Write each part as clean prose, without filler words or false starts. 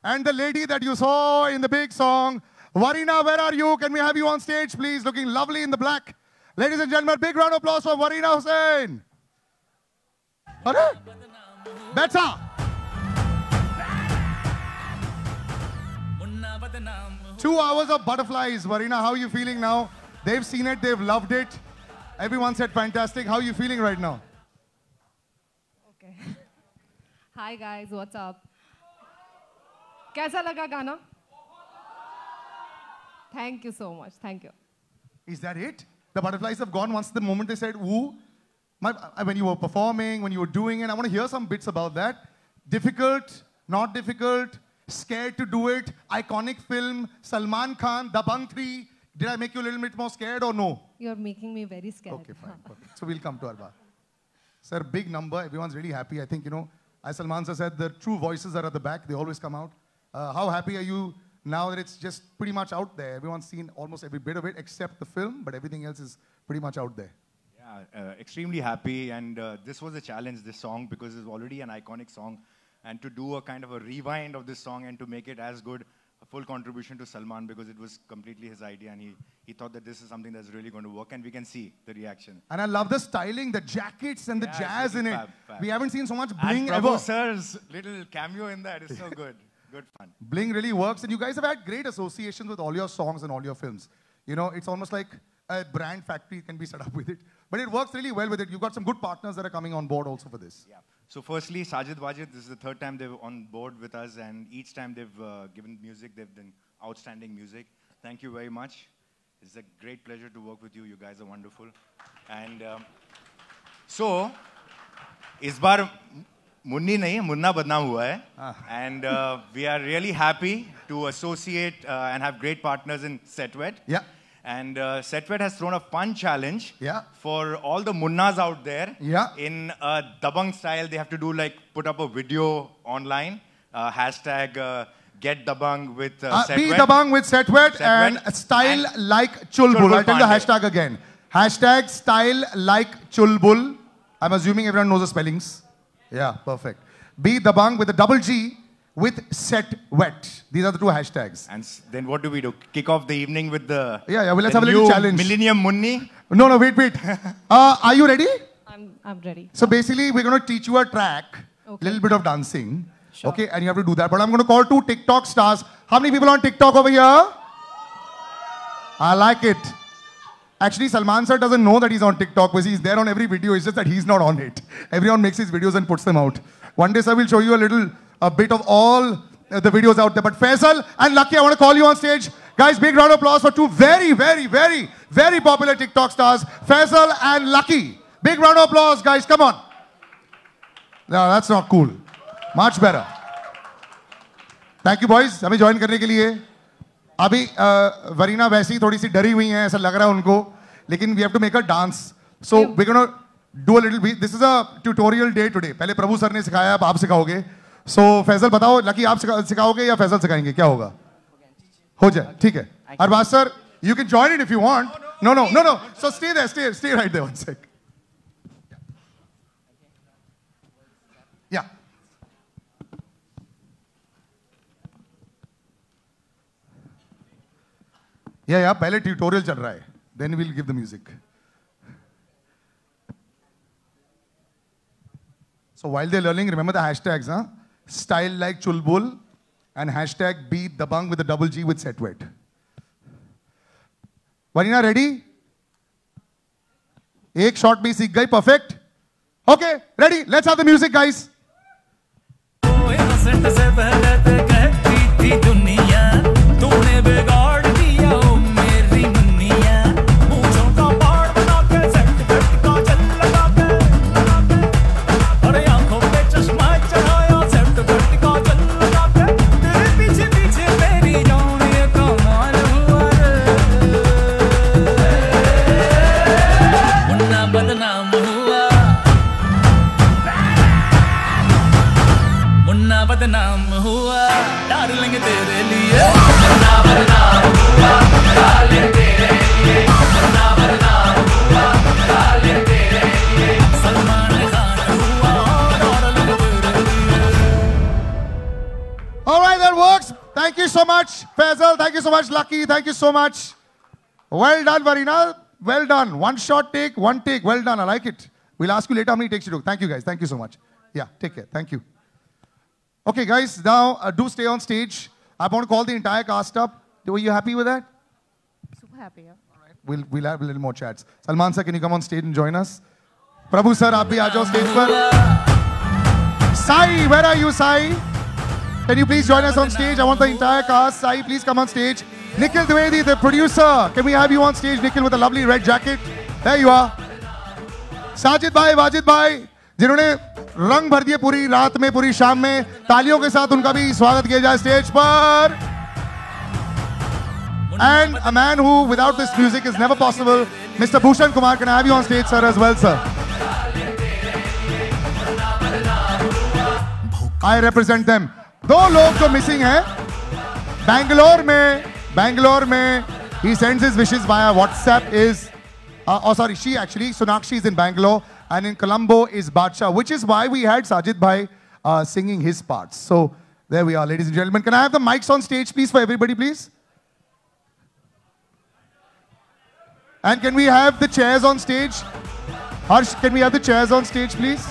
And the lady that you saw in the big song, Varina, where are you? Can we have you on stage, please? Looking lovely in the black. Ladies and gentlemen, big round of applause for Varina Hussain. Betsa. 2 hours of butterflies. Varina, how are you feeling now? They've seen it, they've loved it. Everyone said fantastic. How are you feeling right now? Okay. Hi guys, what's up? Kaisa laga gana? Thank you so much. Thank you. Is that it? The butterflies have gone once the moment they said woo? When you were performing, when you were doing it, I want to hear some bits about that. Difficult, not difficult, scared to do it, iconic film, Salman Khan, Dabangg 3. Did I make you a little bit more scared or no? You're making me very scared. Okay, fine. Perfect. So we'll come to Arba. Sir, big number. Everyone's really happy. I think, as Salman sir said, the true voices are at the back. They always come out. How happy are you now that it's just pretty much out there? Everyone's seen almost every bit of it except the film, but everything else is pretty much out there. Yeah, extremely happy. And this was a challenge, this song, because it's already an iconic song. And to do a kind of a rewind of this song and to make it as good, a full contribution to Salman, because it was completely his idea. And he thought that this is something that's really going to work. And we can see the reaction. And I love the styling, the jackets and the jazz in it. Fab. We haven't seen so much bling and ever. Prabhu sir's little cameo in that is so good. Good fun. Bling really works. And you guys have had great associations with all your songs and all your films. It's almost like a brand factory can be set up with it. But it works really well with it. You've got some good partners that are coming on board also for this. Yeah. So firstly, Sajid Wajid, this is the third time they're on board with us. And each time they've given music, they've done outstanding music. Thank you very much. It's a great pleasure to work with you. You guys are wonderful. And so, इस बार मुन्नी नहीं, मुन्ना बदनाम हुआ है. And we are really happy to associate and have great partners in Setwet. Yeah. And Setwet has thrown a fun challenge for all the munnas out there. Yeah. In Dabangg style, they have to do put up a video online. Hashtag Get Dabangg with Setwet. Be Dabangg with Setwet and style like Chulbul. I'll tell you the hashtag again. Hashtag style like Chulbul. I'm assuming everyone knows the spellings. Yeah, perfect. Be Dabangg with a double G with Setwet. These are the two hashtags. And then what do we do? Kick off the evening with the well, let's have a little challenge. Millennium Munni? No, wait. Are you ready? I'm ready. So basically, we're going to teach you a track, little bit of dancing. Sure. Okay, and you have to do that. But I'm going to call 2 TikTok stars. How many people on TikTok over here? I like it. Actually, Salman sir doesn't know that he's on TikTok because he's there on every video. It's just that he's not on it. Everyone makes his videos and puts them out. One day, sir will show you a bit of all the videos out there. But Faisal and Lucky, I want to call you on stage. Guys, big round of applause for 2 very, very, very, very popular TikTok stars, Faisal and Lucky. Big round of applause, guys. Come on. No, that's not cool. Much better. Thank you, boys. हमें join करने के लिए. अभी वरीना वैसे ही थोड़ी सी डरी हुई हैं, ऐसा लग रहा है उनको. लेकिन we have to make her dance. So we're gonna do a little bit. This is a tutorial day today. पहले प्रभु सर ने सिखाया, अब आप सिखाओगे. So फैसल बताओ, लकी आप सिखाओगे या फैसल सिखाएंगे? क्या होगा? हो जाए, ठीक है. Arbaaz sir, you can join it if you want. No. So stay there, stay right there one sec. Yeah. Yeah, पहले tutorial चल रहा है. Then we'll give the music. So while they're learning, remember the hashtags, huh? Style like Chulbul and hashtag Beat Dabangg with a double G with Setwet. Varina, ready? एक shot में सीख गई, perfect? Okay, ready? Let's have the music, guys. बदनाम हुआ darling तेरे लिए मुन्ना बदनाम हुआ डार्लिंग तेरे लिए मुन्ना बदनाम हुआ डार्लिंग तेरे लिए सलमान खान हुआ डार्लिंग तेरे लिए All right, that works. Thank you so much, Faisal. Thank you so much, Lucky. Thank you so much. Well done, Varina. Well done. One shot take, one take. Well done. I like it. We'll ask you later how many takes you took. Thank you, guys. Thank you so much. Yeah, take care. Thank you. Okay, guys, now do stay on stage. I want to call the entire cast up. Were you happy with that? Super happy. Yeah. We'll have a little more chats. Salman sir, can you come on stage and join us? Prabhu sir, aap bhi aa jao stage par. Sai, where are you, Sai? Can you please join us on stage? I want the entire cast. Sai, please come on stage. Nikhil Dwivedi, the producer. Can we have you on stage, Nikhil, with a lovely red jacket? There you are. Sajid bhai, Wajid bhai, जिन्होंने रंग भर दिए पूरी रात में, पूरी शाम में, तालियों के साथ उनका भी स्वागत किया जाए स्टेज पर. And a man who, without this music, is never possible, Mr. Bhushan Kumar. Can I have you on stage, sir, as well, sir? I represent them. दो लोग जो मिसिंग हैं, बैंगलोर में, he sends his wishes via WhatsApp is, she actually, Sonakshi is in Bangalore, and in Colombo is Badshah, which is why we had Sajid Bhai singing his parts. So there we are, ladies and gentlemen. Can I have the mics on stage, please, for everybody, please? And can we have the chairs on stage? Harsh, can we have the chairs on stage, please?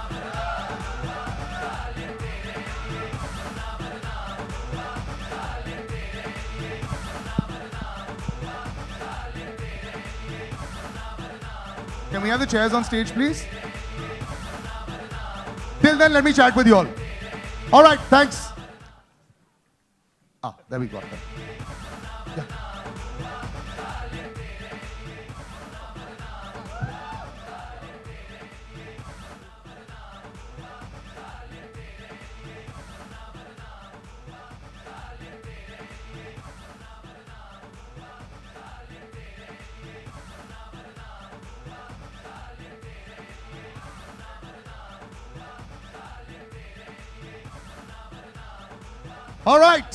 Can we have the chairs on stage, please? Till then, let me chat with you all. All right, thanks. There we go. Yeah. All right.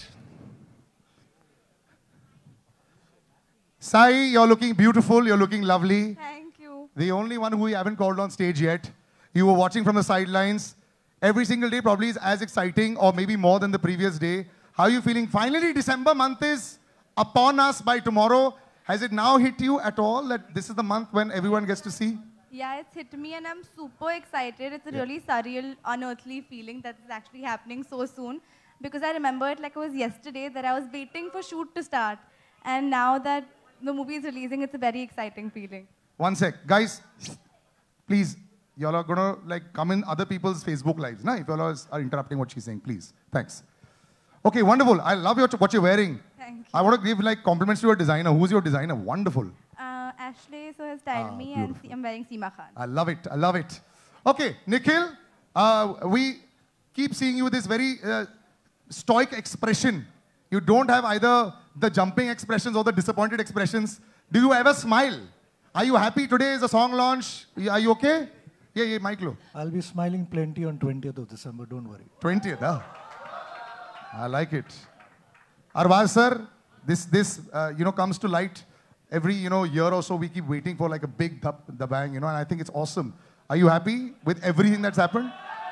Sai, you're looking beautiful. You're looking lovely. Thank you. The only one who we haven't called on stage yet. You were watching from the sidelines. Every single day probably is as exciting or maybe more than the previous day. How are you feeling? Finally, December month is upon us by tomorrow. Has it now hit you at all that this is the month when everyone gets to see? Yeah, it's hit me and I'm super excited. It's a really surreal, unearthly feeling that it's actually happening so soon. Because I remember it like it was yesterday that I was waiting for shoot to start. And now that the movie is releasing, it's a very exciting feeling. One sec. Guys, please, y'all are going to like come in other people's Facebook lives, na? If y'all are interrupting what she's saying, please. Thanks. Okay, wonderful. I love what you're wearing. Thank you. I want to give like compliments to your designer. Who's your designer? Wonderful. Ashley has styled me and I'm wearing Seema Khan. I love it. I love it. Okay, Nikhil, we keep seeing you with this very stoic expression. You don't have either the jumping expressions or the disappointed expressions. Do you ever smile? Are you happy today is a song launch? Are you okay? Yeah, mic low. I'll be smiling plenty on 20th of December, don't worry. 20th, I like it. Arvaz sir, this comes to light every year or so. We keep waiting for like a big bang, and I think it's awesome. Are you happy with everything that's happened?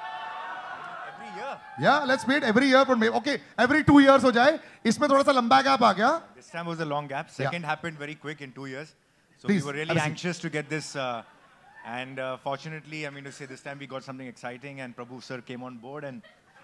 Yeah, let's wait every year for maybe. Okay, every 2 years हो जाए. इसमें थोड़ा सा लंबा gap आ गया. This time was a long gap. Second happened very quick in 2 years. So Please, we were really anxious to get this. And fortunately, I mean to say, this time we got something exciting and Prabhu sir came on board and...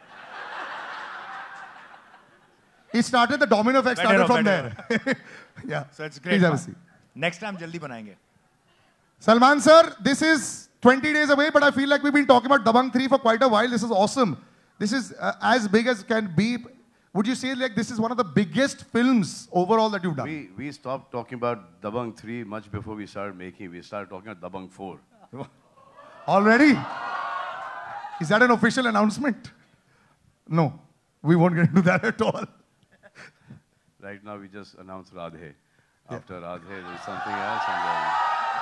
It started, the domino effect started from there. Yeah. So it's great. Please have a seat. Next time, jaldi banayenge. Salman sir, this is 20 days away, but I feel like we've been talking about Dabangg 3 for quite a while. This is awesome. This is as big as can be. Would you say like this is one of the biggest films overall that you've done? We stopped talking about Dabangg 3 much before we started making. We started talking about Dabangg 4. Already? Is that an official announcement? No, we won't get into that at all. Right now we just announced Radhe. After Radhe, there's something else. And then...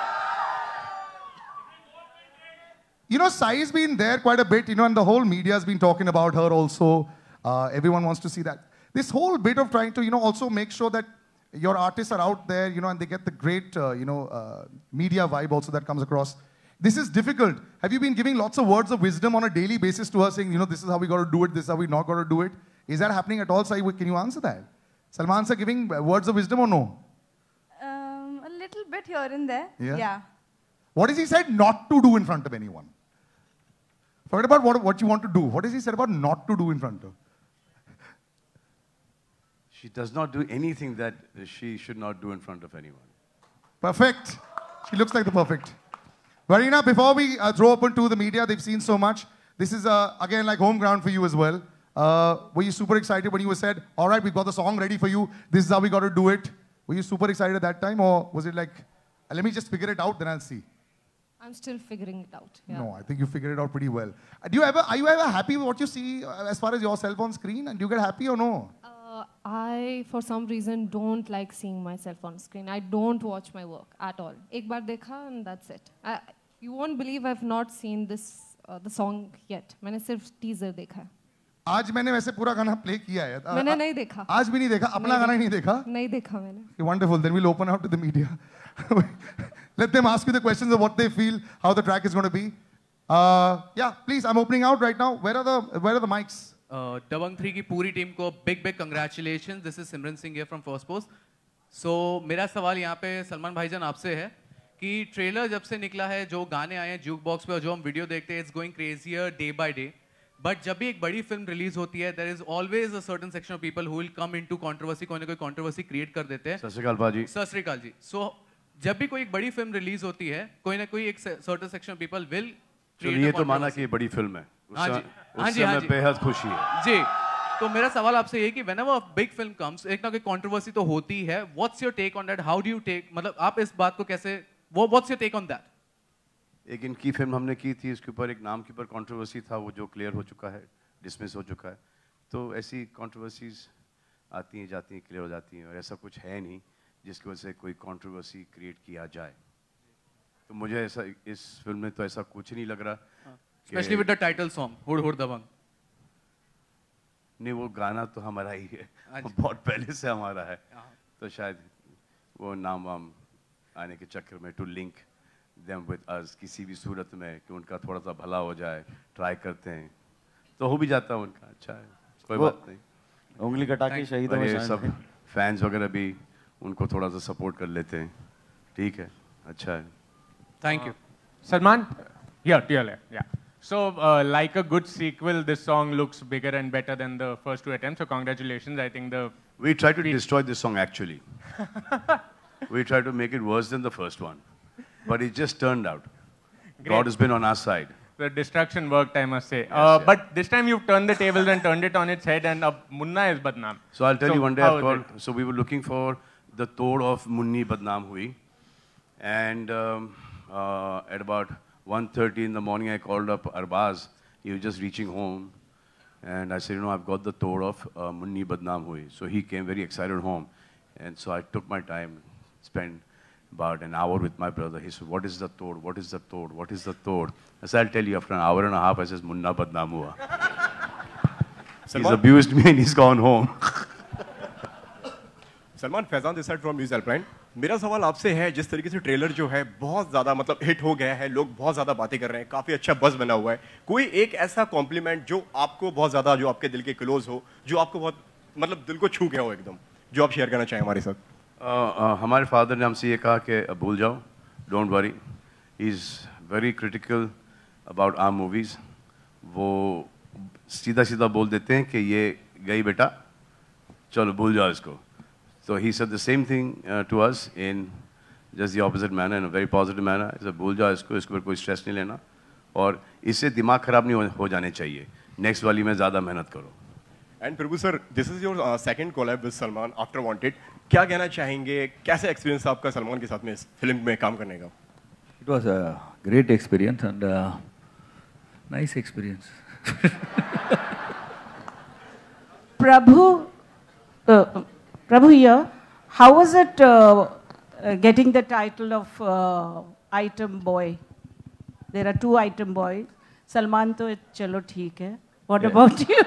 You know, Sai's been there quite a bit, and the whole media has been talking about her also. Everyone wants to see that. This whole bit of trying to, also make sure that your artists are out there, and they get the great, media vibe also that comes across. This is difficult. Have you been giving lots of words of wisdom on a daily basis to her, saying, this is how we got to do it, this is how we not got to do it? Is that happening at all, Sai? Can you answer that? Salman sir giving words of wisdom or no? A little bit here and there. Yeah. What has he said not to do in front of anyone? Forget about what you want to do. What has he said about not to do in front of? She does not do anything that she should not do in front of anyone. Perfect. She looks like the perfect. Varina, before we throw open to the media, they've seen so much. This is, again, like home ground for you as well. Were you super excited when you said, all right, we've got the song ready for you. This is how we got to do it. Were you super excited at that time? Or was it like, let me just figure it out, then I'll see? I'm still figuring it out. Yeah. No, I think you figured it out pretty well. Are you ever happy with what you see as far as yourself on screen? And do you get happy or no? I, for some reason, don't like seeing myself on screen. I don't watch my work at all. Ek baar dekha and that's it. You won't believe I've not seen this the song yet. मैंने सिर्फ teaser देखा है. आज मैंने वैसे पूरा गाना play किया है. मैंने नहीं देखा. आज भी नहीं देखा. अपना गाना ही नहीं देखा. नहीं देखा मैंने. Wonderful. Then we'll open out to the media. Let them ask you the questions of what they feel, how the track is going to be. Yeah, please. I'm opening out right now. Where are the mics? Dabangg 3 की पूरी team को big congratulations. This is Simran Singh here from First Post. So मेरा सवाल यहाँ पे सलमान भाईजान आपसे है कि ट्रेलर जब से निकला है, जो गाने आए हैं जुक बॉक्स पे और जो हम वीडियो देखते हैं, it's going crazier day by day. But जब भी एक बड़ी फिल्म रिलीज होती है, there is always a certain section of people who will come into controversy, कोई ना कोई controversy create कर देते हैं. सत श्री अकाल भाजी. सत श्री अकाल जी. So जब भी कोई एक बड़ी फिल्म रिलीज होती है, कोई ना कोई एक certain section of people will create a ये तो माना कि बड़ी फिल्म है. हाँ जी. उससे बेहद खुशी है. जी. तो मेरा सवाल आपसे ये कि whenever a big film comes, एक ना कोई controversy तो होती है. What's your take on that? How do you take? मतलब आप इस बात को कैसे? What's your take on that? एक इनकी फिल्म हमने की थी, इसके ऊपर एक नाम के ऊपर कंट्रोवर्सी था, वो जो क्लियर हो चुका है, डिसमिस हो चुका है. तो ऐसी कंट्रोवर्सीज आती हैं, जाती हैं, क्लियर हो जाती हैं, और ऐसा कुछ है नहीं जिसकी वजह से कोई कंट्रोवर्सी क्रिएट किया जाए. तो मुझे ऐसा इस फिल्म में तो ऐसा कुछ नहीं लग रहा. Especially with the title song, Hud Hud Dabangg. नहीं, वो गाना तो हमारा ही है, बहुत पहले से हमारा है. तो शायद वो नाम वाम आने के चक्कर में to link them with us किसी भी सूरत में कि उनका थोड़ा सा भला हो जाए, ट्राई करते हैं, तो हो भी जाता है उनका. अच्छा है, कोई बात नहीं. उंगली कटा के शहीद हो जाए. सब फैंस वगैरह भी उनको थोड़ा सा सपोर्ट कर लेते हैं. ठीक है, अच्छा है. Thank you. Salman, here to your left. Yeah. So, like a good sequel, this song looks bigger and better than the first two attempts. So, congratulations. I think we tried to destroy this song actually. We tried to make it worse than the first one, but it just turned out. Great. God has been on our side. The destruction worked, I must say. Yes, but this time you've turned the tables and turned it on its head, and Munna is Badnaam. So I'll tell you one day I've called. So we were looking for the Tod of Munni Badnaam Hui, and at about 1:30 in the morning, I called up Arbaz. He was just reaching home. And I said, I've got the Tod of Munni Badnaam Hui. So he came very excited home. And so I took my time, spent about an hour with my brother. He said, what is the Tod? What is the Tod? What is the Tod? I said, I'll tell you. After an hour and a half, I said, Munna Badnaam Hua. He's abused me and he's gone home. Salman, Faizan this side from news helpline. मेरा सवाल आपसे है, जिस तरीके से trailer जो है बहुत ज़्यादा मतलब हिट हो गया है, लोग बहुत ज़्यादा बातें कर रहे हैं, काफ़ी अच्छा बज़ बना हुआ है, कोई एक ऐसा कॉम्प्लीमेंट जो आपको बहुत ज़्यादा, जो आपके दिल के क्लोज हो, जो आपको बहुत मतलब दिल को छू गया हो एकदम, जो आप शेयर करना चाहें हमारे साथ? हमारे फादर ने हमसे ये कहा कि भूल जाओ, don't worry. He is very critical about our movies. वो सीधा सीधा बोल देते हैं कि ये गई बेटा, चलो भूल जाओ इसको. So he said the same thing to us in just the opposite manner, in a very positive manner. He said, भूल जाओ इसको, इसके ऊपर कोई स्ट्रेस नहीं लेना, और इससे दिमाग खराब नहीं हो जाने चाहिए. नेक्स्ट वाली में ज़्यादा मेहनत करो. And Prabhu sir, this is your second collab with Salman after Wanted. क्या कहना चाहेंगे, कैसा एक्सपीरियंस आपका सलमान के साथ में इस फिल्म में काम करने का? It was a great experience and nice experience. Prabhu here, how was it getting the title of item boy? There are two item boys. Salman to chalo theek hai. What about you?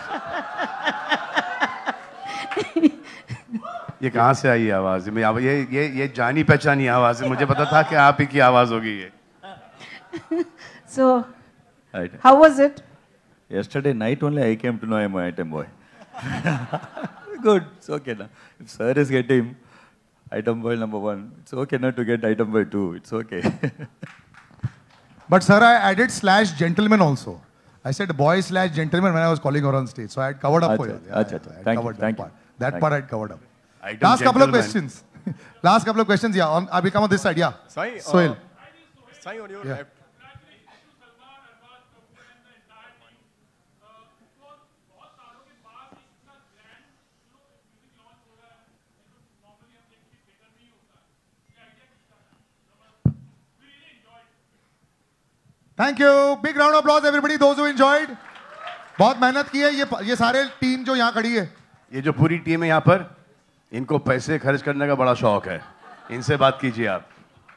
ये कहाँ से आई आवाज़? ये जानी पहचानी आवाज़ है. मुझे पता था कि आप ही की आवाज़ होगी ये. So, Right. how was it? Yesterday night only I came to know I'm an item boy. Good, it's okay now. If sir is getting item boy number 1, it's okay now to get item boy 2. It's okay. But sir, I added /gentleman also. I said boy/gentleman when I was calling her on stage. So I had covered up for you. I had covered that part. That part I had covered up. Last couple of questions. Last couple of questions, yeah. I will come on this side, yeah. Sai, Sohail. Sai on your Yeah. left. Thank you. Big round of applause, everybody. Those who enjoyed. बहुत मेहनत की है ये सारे team जो यहाँ खड़ी है. ये जो पूरी टीम है यहाँ पर, इनको पैसे खर्च करने का बड़ा शौक है. इनसे बात कीजिए आप.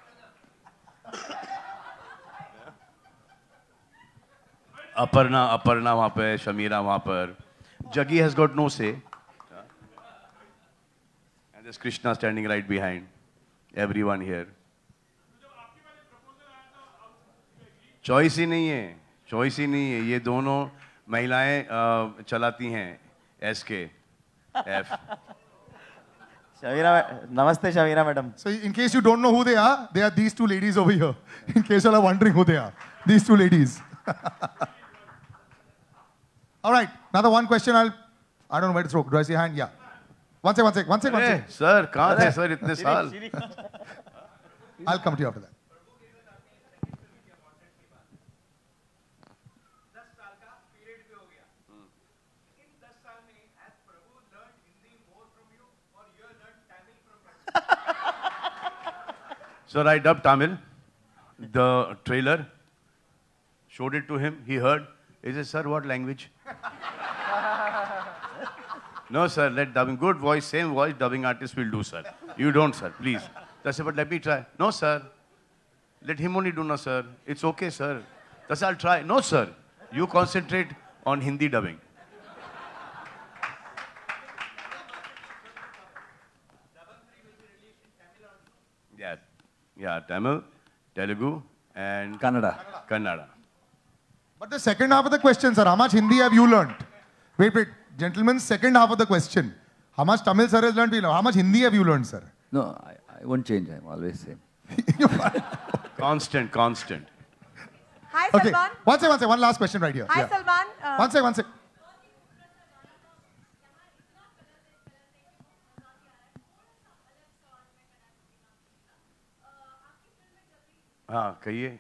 अपर्णा वहाँ पे, शमीरा वहाँ पर. Jaggi has got no say. And there's Krishna standing right behind. Everyone here. Choice ही नहीं है. ये दोनों महिलाएं चलाती हैं SKF. Shamira, namaste Shamira madam. So in case you don't know who they are these two ladies over here. In case you are wondering who they are, these two ladies. All right, another one question. I don't know where to throw. Do I see a hand? Yeah. One sec. Sir, कहाँ थे sir इतने साल? I'll come to you after that. Sir, I dubbed Tamil. The trailer, showed it to him. He heard. He said, sir, what language? No, sir, let dubbing. Good voice, same voice, dubbing artist will do, sir. You don't, sir, please. I said, but let me try. No, sir. Let him only do, no, sir. It's okay, sir. I said, I'll try. No, sir. You concentrate on Hindi dubbing. Yeah, Tamil, Telugu, and Kannada. But the second half of the question, sir, how much Hindi have you learnt? Wait, gentlemen, second half of the question. How much Tamil sir has learnt? How much Hindi have you learnt, sir? No, I won't change. I'm always same. Constant. Hi, Okay, Salman. one sec. One last question right here. Hi, Yeah. Salman. One sec. हाँ, कहिए.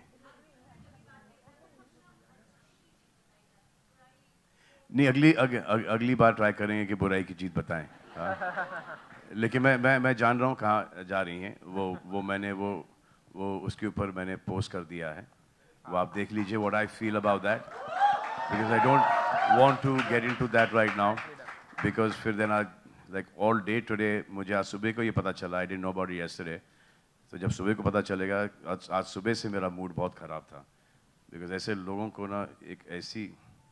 नहीं, अगली बार try करेंगे कि बुराई की जीत बताएं. हाँ. लेकिन मैं जान रहा हूँ कहाँ जा रही हैं. वो मैंने वो उसके ऊपर मैंने पोस्ट कर दिया है. वो आप देख लीजिए what I feel about that. Because I don't want to get into that right now. Because फिर then I like all day today मुझे आज सुबह को ये पता चला. I didn't know about it yesterday. तो जब सुबह को पता चलेगा आज सुबह से मेरा मूड बहुत ख़राब था. Because ऐसे लोगों को ना एक ऐसी.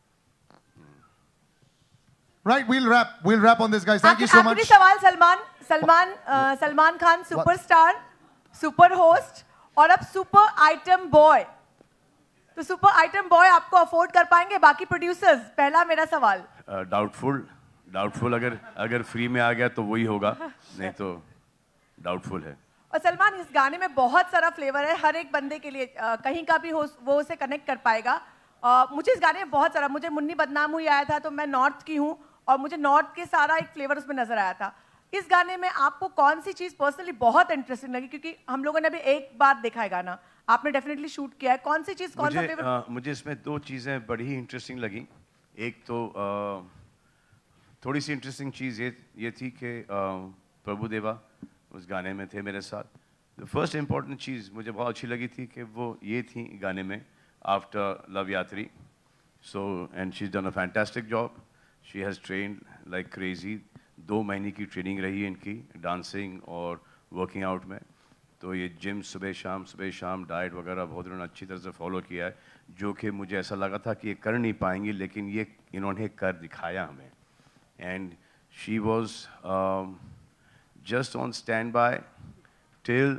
Right, we'll wrap on this, guys. Thank you so much. आखिरी सवाल Salman Khan superstar, super host और अब सुपर आइटम बॉय. तो सुपर आइटम बॉय आपको अफोर्ड कर पाएंगे बाकी प्रोड्यूसर्स? पहला मेरा सवाल. डाउटफुल अगर फ्री में आ गया तो वही होगा, नहीं तो डाउटफुल है. और सलमान, इस गाने में बहुत सारा फ्लेवर है. हर एक बंदे के लिए कहीं का भी हो वो उसे कनेक्ट कर पाएगा. मुझे इस गाने में बहुत सारा, मुझे मुन्नी बदनाम हुई आया था तो मैं नॉर्थ की हूँ और मुझे नॉर्थ के सारा एक फ्लेवर उसमें नजर आया था. इस गाने में आपको कौन सी चीज पर्सनली बहुत इंटरेस्टिंग लगी? क्योंकि हम लोगों ने अभी एक बार देखा है गाना, आपने डेफिनेटली शूट किया है. कौन सी चीज, कौन सा फ्लेवर? मुझे इसमें दो चीजें बड़ी ही इंटरेस्टिंग लगी. एक तो थोड़ी सी इंटरेस्टिंग चीज ये थी कि प्रभु देवा उस गाने में थे मेरे साथ. द फर्स्ट इंपॉर्टेंट चीज मुझे बहुत अच्छी लगी थी कि वो ये थी गाने में after Loveyatri. So and she is done a fantastic job. She has trained like crazy. 2 महीने की ट्रेनिंग रही है इनकी डांसिंग और वर्किंग आउट में. तो ये जिम सुबह शाम डाइट वगैरह बहुत उन्होंने अच्छी तरह से फॉलो किया है, जो कि मुझे ऐसा लगा था कि ये कर नहीं पाएंगी, लेकिन ये इन्होंने कर दिखाया हमें. And she was just on standby till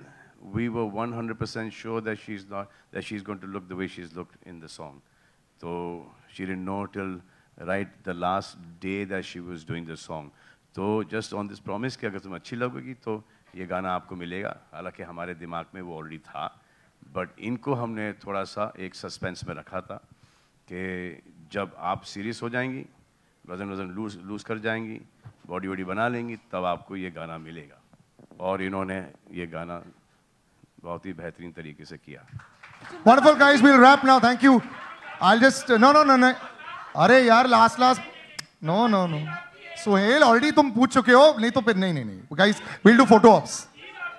we were 100% sure that she's going to look the way she's looked in the song. So she didn't know till right the last day that she was doing the song. तो just on this promise कि अगर तुम अच्छी लगोगी तो ये गाना आपको मिलेगा. हालांकि हमारे दिमाग में वो ऑलरेडी था, बट इनको हमने थोड़ा सा एक सस्पेंस में रखा था कि जब आप सीरियस हो जाएंगी, वजन लूज कर जाएंगी, बॉडी वॉडी बना लेंगी, तब आपको ये गाना मिलेगा. और इन्होंने ये गाना बहुत ही बेहतरीन तरीके से किया. Wonderful guys, we'll wrap now. Thank you. I'll just no. अरे यार last no. Sohail already तुम पूछ चुके हो, नहीं तो फिर नहीं. Guys, we'll do photo ops.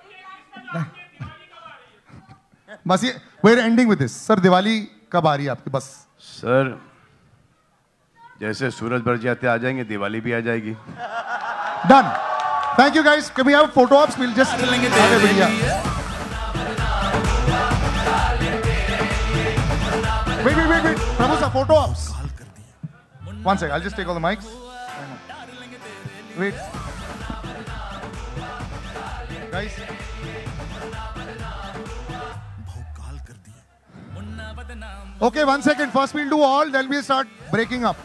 बस ये we're ending with this. Sir Diwali कब आ रही है आपकी? बस सर जैसे सूरज बढ़ जाते आ जाएंगे, दिवाली भी आ जाएगी. Done. Thank you guys. Can we have photo ops? We'll just Wait. Prabhu sir, photo ops. One second. I'll just take all the mics. Wait. Guys. Okay, 1 second. First we'll do all, then we'll start breaking up.